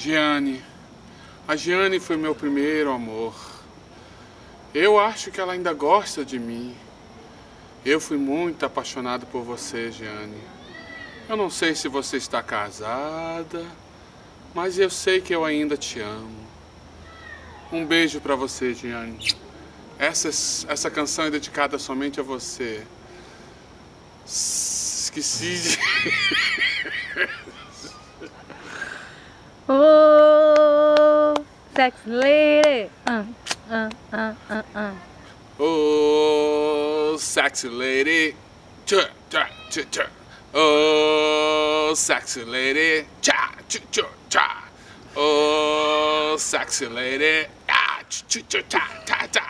Giane. A Giane foi meu primeiro amor. Eu acho que ela ainda gosta de mim. Eu fui muito apaixonado por você, Giane. Eu não sei se você está casada, mas eu sei que eu ainda te amo. Um beijo pra você, Giane. Essa canção é dedicada somente a você. Esqueci de... Oh, sexy lady. Oh, sexy lady. Cha, cha, cha, cha. Oh, sexy lady. Cha, cha, cha, cha. Oh, sexy lady. Ah, cha, cha, cha, cha, cha.